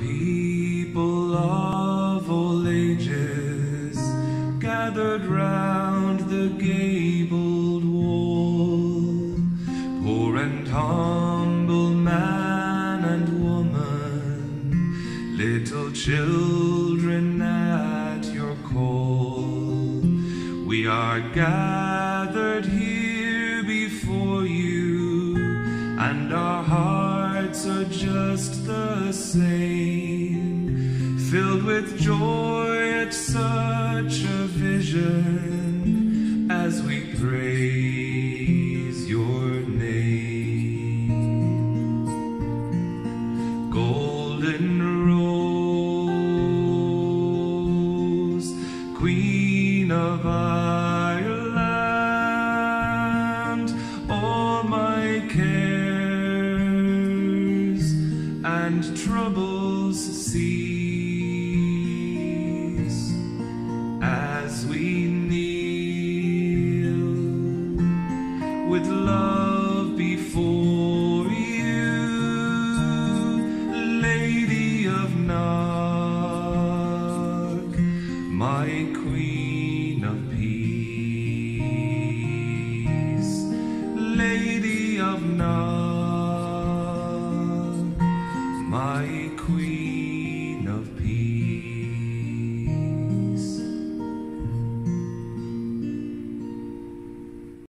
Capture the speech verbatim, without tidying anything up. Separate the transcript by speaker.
Speaker 1: people of all ages gathered round the gabled wall, poor and humble man and woman, little children at your call. We are gathered here before you, and our hearts are just the same, filled with joy at such a vision as we praise your name. Golden Rose, Queen of Ireland, all my cares and troubles see.